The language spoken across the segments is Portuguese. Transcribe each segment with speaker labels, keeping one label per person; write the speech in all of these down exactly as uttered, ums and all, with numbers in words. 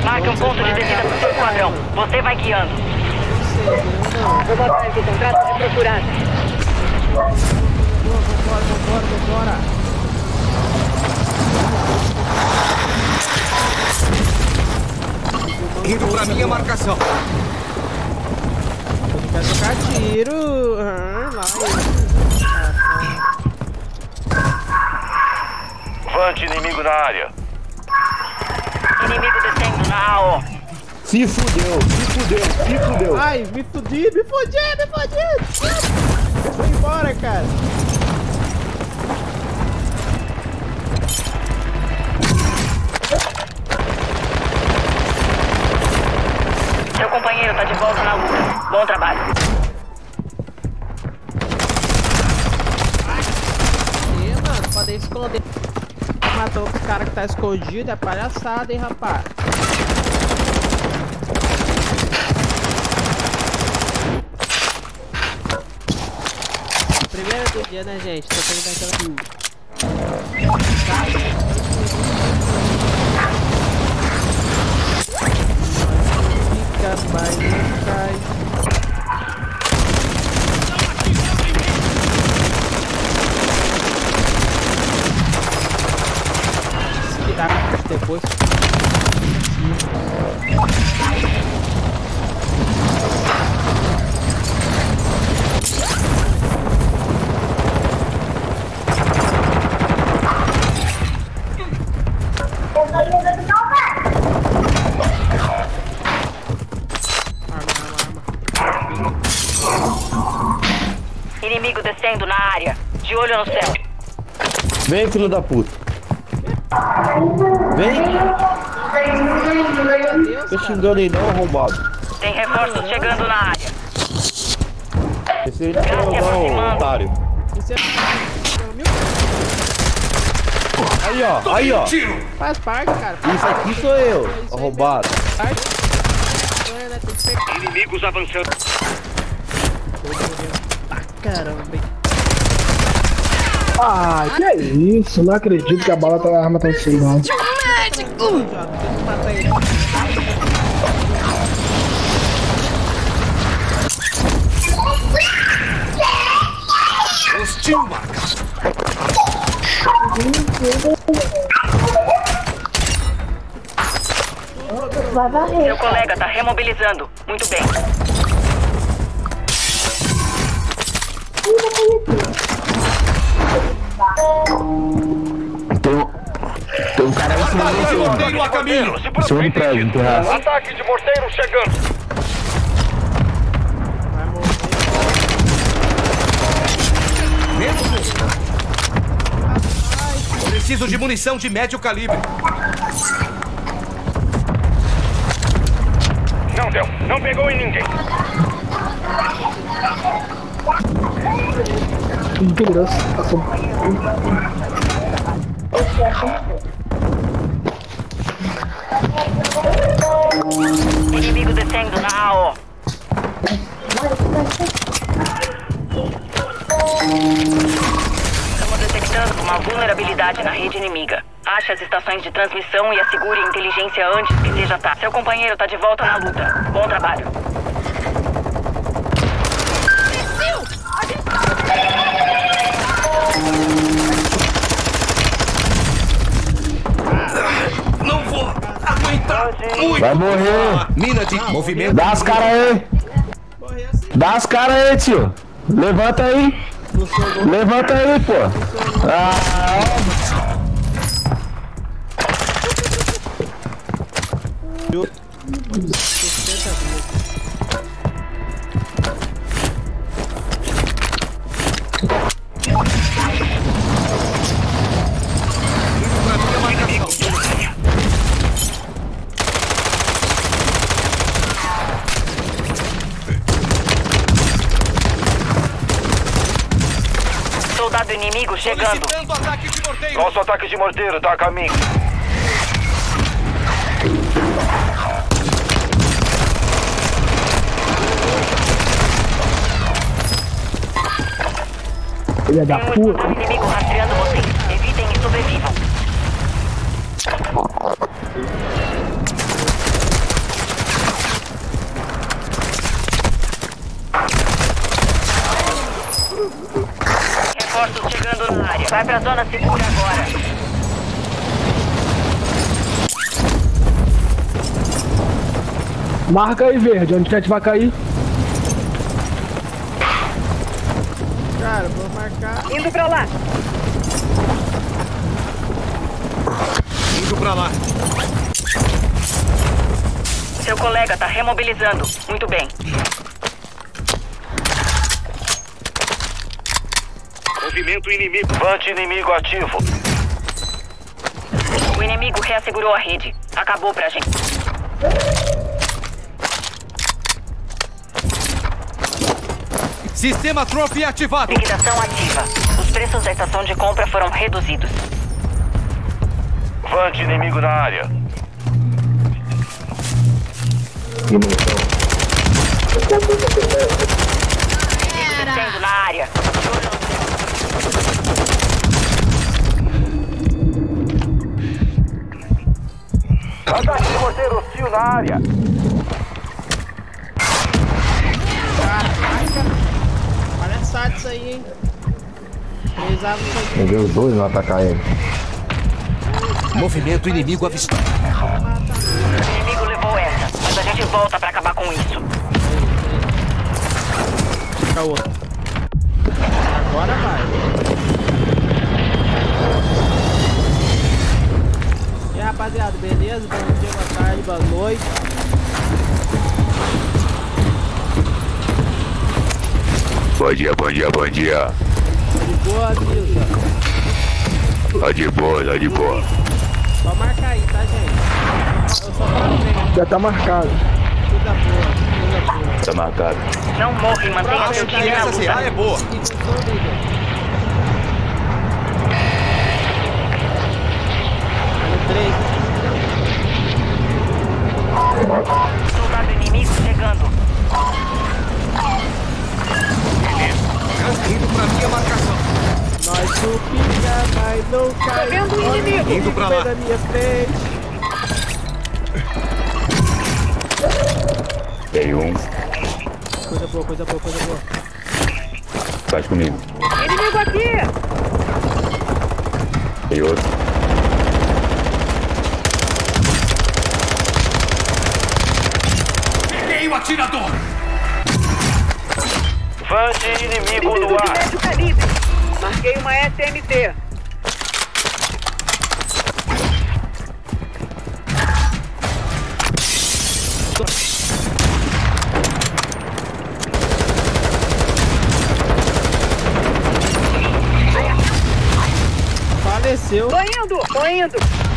Speaker 1: Marque um ponto de descida pro seu esquadrão. Você vai guiando. Vamos atrás do contrato de procurado.
Speaker 2: Vambora, vambora, vambora.
Speaker 3: Indo pra minha marcação.
Speaker 2: Ele quer trocar tiro. Ah, lá
Speaker 4: Vante inimigo na área.
Speaker 1: Inimigo descendo na A O.
Speaker 5: Se fudeu, se fudeu, se fudeu.
Speaker 2: Ai, me fudi, me fudi, me fudi. Vou embora, cara.
Speaker 1: Seu companheiro tá de volta na luta. Bom trabalho.
Speaker 2: E, mano, pode esconder. Matou o cara que tá escondido, é palhaçada, hein, rapaz. Primeiro do dia, né, gente? Tô tendo daquela... Fica, vai, cai. Se dá depois.
Speaker 1: Inimigo descendo na área. De olho no céu.
Speaker 5: Vem, filho da puta. Vem. Tô xingando aí não, arrombado.
Speaker 1: Tem reforços chegando na área.
Speaker 5: Esse aí não é não, otário. Aí, ó, aí, ó.
Speaker 2: Faz parte, cara.
Speaker 5: Isso aqui sou eu, arrombado.
Speaker 4: Inimigos avançando.
Speaker 2: Caramba, hein?
Speaker 6: Ah, que é isso? Não acredito que a bala tá, a arma tá em cima.
Speaker 3: Hostil, marca.
Speaker 1: Seu colega tá remobilizando. Muito bem.
Speaker 5: Tem um, tem um cara aí em cima do
Speaker 4: Morteiro a caminho. Se
Speaker 5: em cima do prédio, no terraço.
Speaker 4: Ataque de morteiro chegando.
Speaker 2: Vai morrer.
Speaker 3: Preciso de munição de médio calibre.
Speaker 4: Não deu. Não pegou em ninguém.
Speaker 6: Que grosso. Passou.
Speaker 1: Inimigo descendo na A O. Estamos detectando uma vulnerabilidade na rede inimiga. Ache as estações de transmissão e assegure a inteligência antes que seja tarde. Seu companheiro tá de volta na luta. Bom trabalho.
Speaker 3: Não vou aguentar. Ui.
Speaker 5: Vai morrer.
Speaker 3: Mina de movimento.
Speaker 5: Dá as caras aí. Dá as caras aí, tio. Levanta aí. Levanta aí, pô. Ah,
Speaker 1: Soldado inimigo chegando.
Speaker 3: Solicitando ataque de morteiro.
Speaker 4: Nosso ataque de morteiro tá a caminho.
Speaker 6: Filha da
Speaker 1: Tem um
Speaker 6: puta.
Speaker 1: inimigo rastreando vocês. Evitem e sobrevivam. Vai pra zona segura agora.
Speaker 6: Marca aí, verde, onde que a gente vai cair?
Speaker 2: Cara, vou marcar.
Speaker 1: Indo pra lá.
Speaker 3: Indo pra lá.
Speaker 1: Seu colega tá remobilizando. Muito bem.
Speaker 4: Movimento inimigo. Vante inimigo ativo.
Speaker 1: O inimigo reassegurou a rede. Acabou pra gente.
Speaker 3: Sistema Trophy ativado.
Speaker 1: Liquidação ativa. Os preços da estação de compra foram reduzidos.
Speaker 4: Vante inimigo na área.
Speaker 1: Descendo na área.
Speaker 4: Ataque de morteiro hostil na área.
Speaker 2: Palhaçada isso aí, hein? Três árvores aqui.
Speaker 5: Tem ver os dois não atacar ele.
Speaker 3: Movimento inimigo avistado.
Speaker 1: O inimigo levou essa, mas a gente volta pra acabar com isso.
Speaker 2: Fica outro. Agora vai. E aí, rapaziada, beleza? Bom dia, boa tarde, boa noite.
Speaker 7: Bom dia, bom dia, bom dia.
Speaker 2: Tá de boa, Nilson?
Speaker 7: Tá de boa, tá de boa.
Speaker 2: Só marcar aí, tá, gente? Eu só tô treinando.
Speaker 6: Já tá marcado.
Speaker 2: Coisa boa, coisa boa.
Speaker 7: Tá marcado.
Speaker 1: Não morre, mantenha
Speaker 3: Acho
Speaker 1: seu
Speaker 3: que
Speaker 1: time na
Speaker 3: essa C A
Speaker 1: luta.
Speaker 3: é boa.
Speaker 2: Que função, líder? três.
Speaker 1: Soldado inimigo chegando.
Speaker 3: Indo pra minha marcação.
Speaker 2: Nós supinha, mas não cai.
Speaker 1: vendo o inimigo.
Speaker 3: Indo pra lá.
Speaker 2: Na minha frente.
Speaker 7: Tem um.
Speaker 2: Coisa boa, coisa boa, coisa boa.
Speaker 7: Faz comigo.
Speaker 1: Inimigo aqui!
Speaker 7: Tem outro.
Speaker 3: Peguei o atirador.
Speaker 4: Vante inimigo no ar.
Speaker 1: médio calibre. Marquei uma S M T.
Speaker 2: Faleceu.
Speaker 1: Tô indo, tô indo.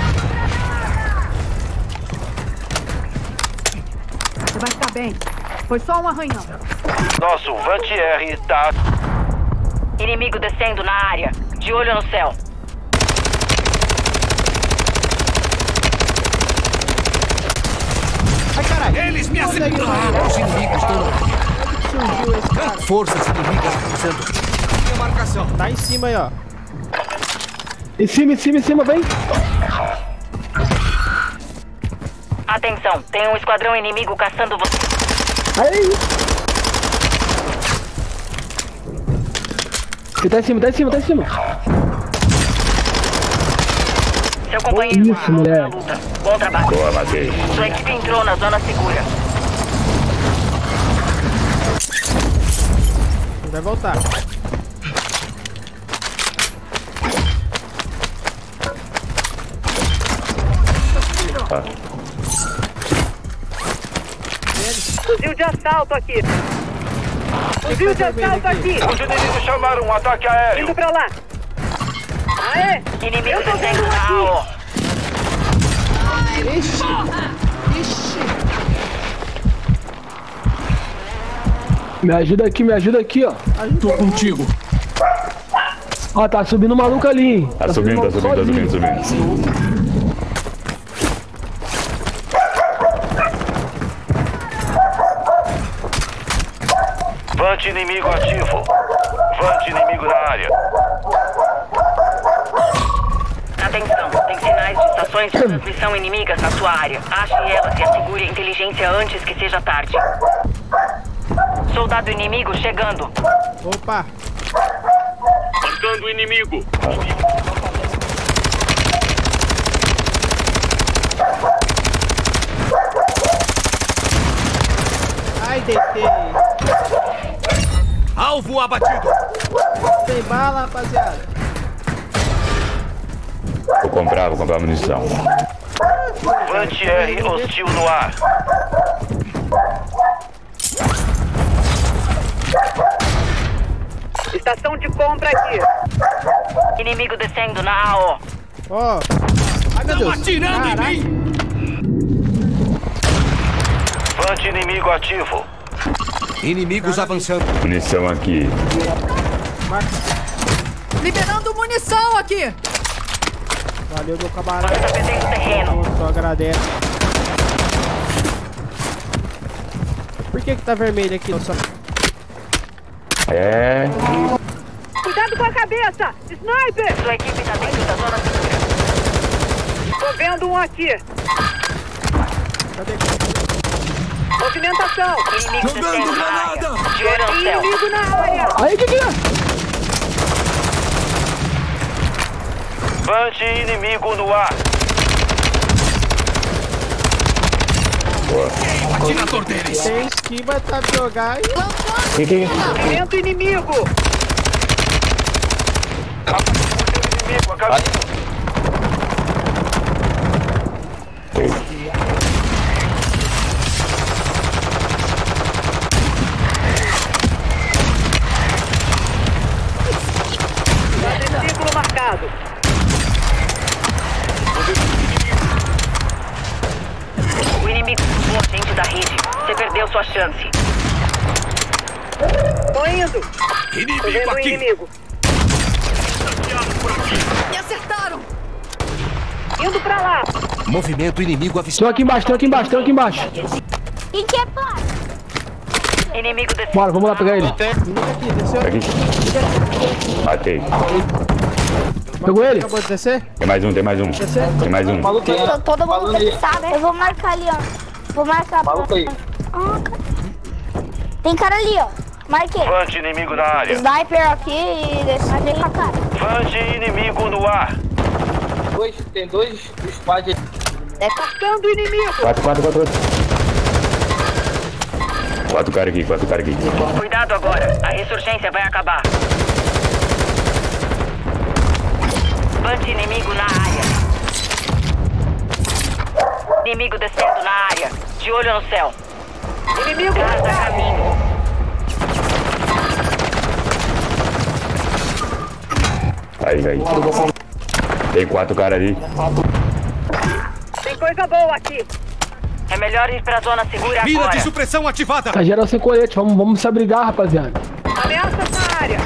Speaker 8: Você vai ficar bem. Foi só um arranhão.
Speaker 4: Nosso Vante R tá...
Speaker 1: Inimigo descendo na área. De olho no céu.
Speaker 2: Ai, caralho.
Speaker 3: Eles me
Speaker 2: Olha aí,
Speaker 3: acertaram.
Speaker 2: mano.
Speaker 3: Os inimigos estão...
Speaker 2: Onde surgiu esse cara?
Speaker 3: Forças inimigas cruzando. Minha marcação.
Speaker 2: Tá em cima aí, ó.
Speaker 6: Em cima, em cima, em cima, vem.
Speaker 1: Atenção, tem um esquadrão inimigo caçando você.
Speaker 6: Aí. Você tá em cima, tá em cima, tá em cima.
Speaker 1: Seu companheiro
Speaker 6: Isso,
Speaker 1: continua na
Speaker 6: moleque.
Speaker 1: luta. Bom trabalho.
Speaker 7: Boa, matei.
Speaker 1: Sua equipe entrou na zona segura.
Speaker 2: Ele vai voltar.
Speaker 7: Tá.
Speaker 1: Fuzil de assalto aqui. Fuzil de assalto aqui.
Speaker 4: Os inimigos chamaram um ataque aéreo.
Speaker 1: pra lá. Aê! Inimigo descendo na A O.
Speaker 2: Ixi. Ixi.
Speaker 6: Me ajuda aqui, me ajuda aqui, ó.
Speaker 3: Tô contigo.
Speaker 6: Ó, tá subindo o maluco ali, hein.
Speaker 7: Tá subindo, tá
Speaker 6: o
Speaker 7: subindo, tá
Speaker 6: maluco
Speaker 7: subindo, subindo.
Speaker 4: Vante inimigo ativo. Vante inimigo na área.
Speaker 1: Atenção, tem sinais de estações de transmissão inimigas na sua área. Ache elas e assegure a inteligência antes que seja tarde. Soldado inimigo chegando.
Speaker 2: Opa.
Speaker 3: Atirando o inimigo.
Speaker 2: Ai, deitei.
Speaker 3: Alvo abatido.
Speaker 2: Tem bala, rapaziada.
Speaker 7: Vou comprar, vou comprar munição.
Speaker 4: Anti-R hostil no ar.
Speaker 8: Estação de compra aqui.
Speaker 1: Inimigo descendo na A O.
Speaker 2: Ó. Ai, meu Deus.
Speaker 3: Atirando
Speaker 2: Caraca.
Speaker 3: em mim.
Speaker 4: Anti-inimigo ativo.
Speaker 3: Inimigos avançando.
Speaker 7: Munição aqui.
Speaker 8: Liberando munição aqui.
Speaker 2: Valeu, meu camarada.
Speaker 1: Você tá perdendo terreno.
Speaker 2: Só agradece. Por que que tá vermelho aqui? Nossa.
Speaker 7: É.
Speaker 8: Cuidado com a cabeça. Sniper.
Speaker 1: Sua equipe tá dentro da zona segura.
Speaker 8: Tô vendo um aqui.
Speaker 2: Cadê?
Speaker 8: Movimentação.
Speaker 1: Inimigo
Speaker 3: Jogando
Speaker 1: descendo na área.
Speaker 3: granada.
Speaker 1: De olho no céu.
Speaker 8: Inimigo na área.
Speaker 6: Aí, que que é?
Speaker 4: Anti-inimigo no ar.
Speaker 7: Boa.
Speaker 3: Atirador deles.
Speaker 2: Tem esquiva, tá pra jogar e...
Speaker 5: Que que é?
Speaker 8: Movimento inimigo.
Speaker 4: Inimigo a caminho.
Speaker 8: Círculo marcado.
Speaker 1: O inimigo é um agente da rede. Você perdeu sua chance.
Speaker 8: Tô indo. Tô
Speaker 3: Inimigo
Speaker 8: vendo o
Speaker 3: aqui.
Speaker 8: inimigo.
Speaker 3: Por aqui.
Speaker 8: Me acertaram. Indo pra lá.
Speaker 3: Movimento inimigo avistado.
Speaker 6: Tem aqui embaixo, tem aqui embaixo, tem aqui embaixo.
Speaker 9: Quem que é pai?
Speaker 1: Inimigo descendo.
Speaker 6: Bora, vamos lá pegar ele.
Speaker 2: Inimigo aqui, desceu.
Speaker 7: Aqui. Matei.
Speaker 6: Pegou ele?
Speaker 2: Acabou de descer?
Speaker 7: Tem mais um, tem mais um. Tem mais um.
Speaker 9: Todo, todo mundo cansado, né? Eu vou marcar ali, ó. Vou marcar.
Speaker 6: Maluco aí.
Speaker 9: Ah, cara. Tem cara ali, ó. Marquei.
Speaker 4: Anti-inimigo na área.
Speaker 9: Sniper aqui e deixa ele pra cá.
Speaker 4: Anti-inimigo no ar.
Speaker 6: Dois, tem dois squad aí.
Speaker 8: Marcando o inimigo.
Speaker 7: Quatro, quatro, quatro. Quatro caras aqui, quatro caras aqui.
Speaker 1: Cuidado agora. A ressurgência vai acabar. Bande inimigo na área. Inimigo descendo na área. De olho no céu.
Speaker 8: Inimigo.
Speaker 1: Gás a caminho.
Speaker 7: Aí, aí. Tem quatro caras ali.
Speaker 8: Tem coisa boa aqui.
Speaker 1: É melhor ir pra zona segura
Speaker 3: Mira
Speaker 1: agora.
Speaker 3: de supressão ativada.
Speaker 6: Tá geral sem colete, vamos, vamos se abrigar, rapaziada.
Speaker 8: Ameaças na área.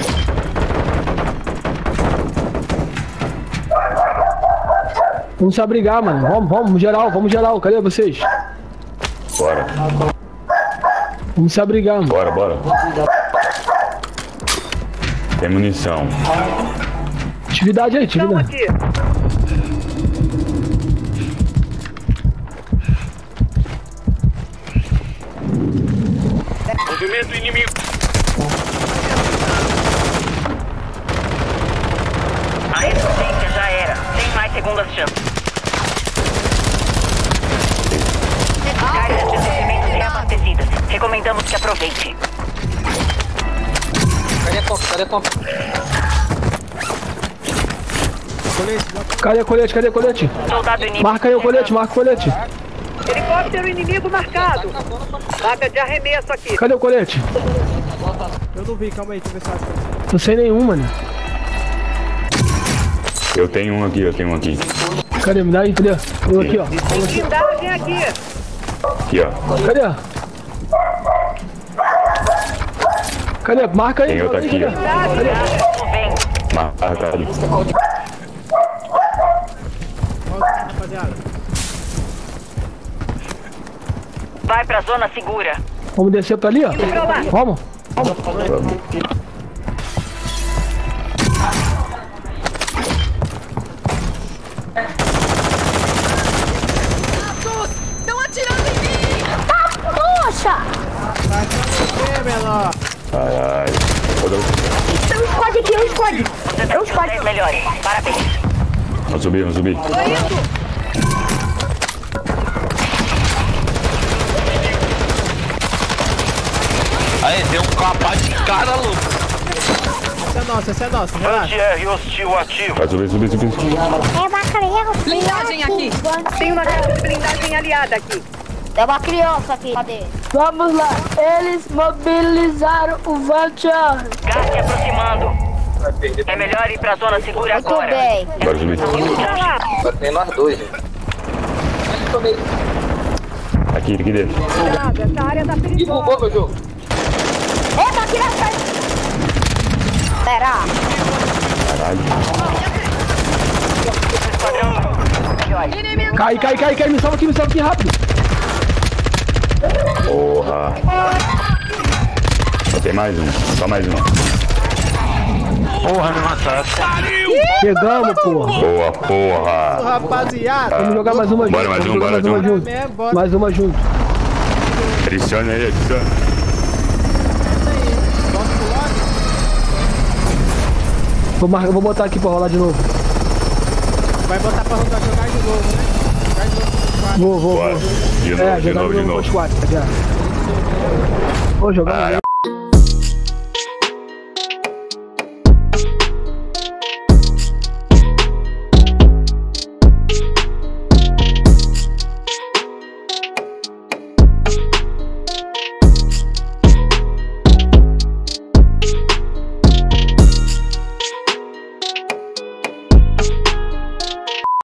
Speaker 6: Vamos se abrigar, mano. Vamos, vamos, geral, vamos geral. Cadê vocês?
Speaker 7: Bora.
Speaker 6: Vamos se abrigar, mano.
Speaker 7: Bora, bora. Tem munição.
Speaker 6: Atividade aí,
Speaker 8: Estão
Speaker 6: atividade.
Speaker 8: aqui.
Speaker 3: Movimento inimigo.
Speaker 1: A ressurgência já era. Sem mais segundas chances. Caixas de suprimentos reabastecidas. Recomendamos que aproveite.
Speaker 6: Cadê a compra? Cadê a compra? Cadê o colete? Cadê o colete?
Speaker 1: Soldado inimigo.
Speaker 6: Marca aí o colete, marca o colete.
Speaker 8: Helicóptero inimigo marcado. Vaga de arremesso aqui.
Speaker 6: Cadê o colete?
Speaker 2: Eu não vi, calma aí, deixa eu ver se eu acho.
Speaker 6: Não sei nenhum, mano.
Speaker 7: Eu tenho um aqui, eu tenho um aqui.
Speaker 6: Cadê? Me dá aí, cadê? Eu aqui, ó.
Speaker 8: Tem blindagem aqui.
Speaker 7: Aqui, ó.
Speaker 6: Cadê? Cadê? Marca aí.
Speaker 7: Tem outro aqui, ó.
Speaker 1: Vem.
Speaker 7: Marcado.
Speaker 2: Volta, rapaziada.
Speaker 1: Vai pra zona segura.
Speaker 6: Vamos descer pra ali, ó.
Speaker 8: Pra lá.
Speaker 6: Vamos.
Speaker 7: Vamos.
Speaker 8: Estão atirando em mim.
Speaker 9: Poxa!
Speaker 2: Vai pra você, menor.
Speaker 7: Caralho.
Speaker 9: Tem um squad aqui, um squad.
Speaker 1: Você tá
Speaker 9: É um squad.
Speaker 1: os melhores. Parabéns.
Speaker 7: Vamos subir, vamos subir.
Speaker 10: Aí, deu um capa de cara, louco.
Speaker 2: Essa é nossa, essa é nossa, relaxa.
Speaker 3: Anti-R hostil ativo.
Speaker 7: Vai subir, subir, subir.
Speaker 9: É uma criança.
Speaker 8: Blindagem aqui. Tem uma caixa de blindagem aliada aqui.
Speaker 9: É uma criança aqui. Cadê?
Speaker 11: Vamos lá, eles mobilizaram o Vanchar.
Speaker 1: Gás se aproximando. É melhor ir pra zona segura
Speaker 9: Muito
Speaker 1: agora.
Speaker 9: bem.
Speaker 7: Bora subir.
Speaker 10: Tem nós dois, hein?
Speaker 7: Aqui, aqui dentro.
Speaker 8: Cuidado, essa área tá perigosa.
Speaker 10: meu jogo.
Speaker 9: Eita, criança. Será?
Speaker 7: Caralho.
Speaker 6: Cai, cai, cai, cai, me salva aqui, me salva aqui rápido.
Speaker 7: Porra. Só tem mais um, só mais um.
Speaker 10: Porra, me mataram.
Speaker 6: Chegamos, porra.
Speaker 7: Boa, porra.
Speaker 2: Rapaziada.
Speaker 6: Vamos jogar mais uma junto.
Speaker 7: Bora mais
Speaker 6: vamos
Speaker 7: um,
Speaker 6: jogar
Speaker 7: bora
Speaker 6: mais uma
Speaker 7: mais um.
Speaker 6: junto.
Speaker 2: É, bora.
Speaker 6: Mais uma junto.
Speaker 7: Adicione aí, adicione.
Speaker 6: Vou, marcar, vou botar aqui pra rolar de novo.
Speaker 2: Vai botar pra jogar jogar de novo, né? Jogar de novo.
Speaker 6: Vou, vou,
Speaker 7: Bora.
Speaker 6: vou.
Speaker 7: De novo,
Speaker 6: É,
Speaker 7: de
Speaker 6: jogar
Speaker 7: novo, de novo.
Speaker 6: com os quatro, já. Vou jogar.
Speaker 7: Ah,